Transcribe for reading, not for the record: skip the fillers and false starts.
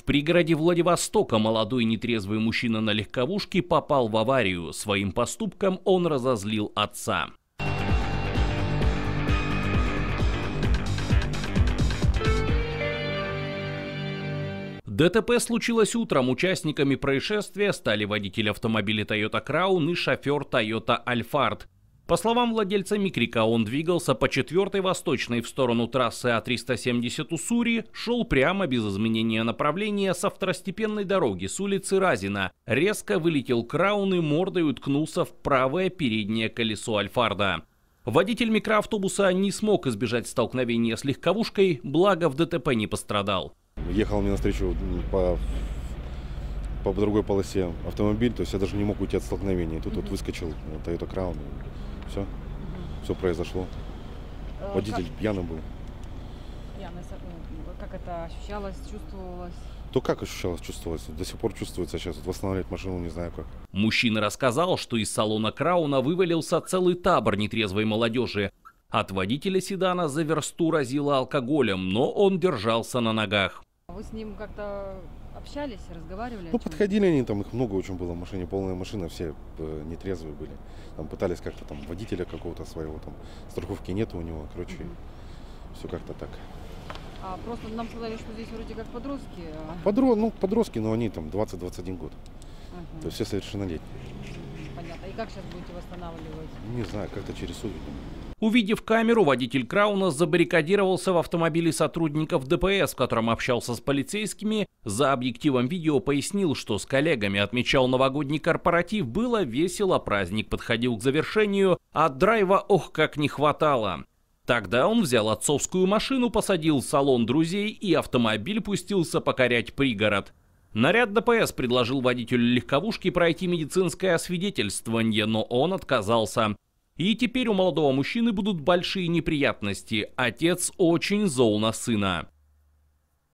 пригороде Владивостока молодой нетрезвый мужчина на легковушке попал в аварию. Своим поступком он разозлил отца. ДТП случилось утром. Участниками происшествия стали водитель автомобиля Toyota Crown и шофер Toyota Alphard. По словам владельца Микрика, он двигался по 4-й восточной в сторону трассы А370 Уссури, шел прямо без изменения направления со второстепенной дороги с улицы Разина. Резко вылетел Краун и мордой уткнулся в правое переднее колесо Альфарда. Водитель микроавтобуса не смог избежать столкновения с легковушкой, благо в ДТП не пострадал. Ехал мне навстречу по другой полосе автомобиль, то есть я даже не мог уйти от столкновения. И тут вот выскочил Toyota Crown. Все произошло. Водитель пьяный был. Пьяный, как это ощущалось, чувствовалось? То как ощущалось, чувствовалось. До сих пор чувствуется сейчас. Вот восстанавливать машину не знаю как. Мужчина рассказал, что из салона Крауна вывалился целый табор нетрезвой молодежи. От водителя седана за версту разило алкоголем, но он держался на ногах. Вы с ним как-то общались, разговаривали? Ну, подходили они, там их много очень было в машине, полная машина, все нетрезвые были. Там пытались как-то там водителя какого-то своего, там страховки нету у него, короче, все как-то так. А просто нам сказали, что здесь вроде как подростки. Подростки, но они там 20-21 год. То есть все совершеннолетние. Понятно. И как сейчас будете восстанавливать? Не знаю, как-то через суд. Увидев камеру, водитель Крауна забаррикадировался в автомобиле сотрудников ДПС, в котором общался с полицейскими. За объективом видео пояснил, что с коллегами отмечал новогодний корпоратив, было весело, праздник подходил к завершению, а драйва ох как не хватало. Тогда он взял отцовскую машину, посадил в салон друзей и автомобиль пустился покорять пригород. Наряд ДПС предложил водителю легковушки пройти медицинское освидетельствование, но он отказался. И теперь у молодого мужчины будут большие неприятности. Отец очень зол на сына.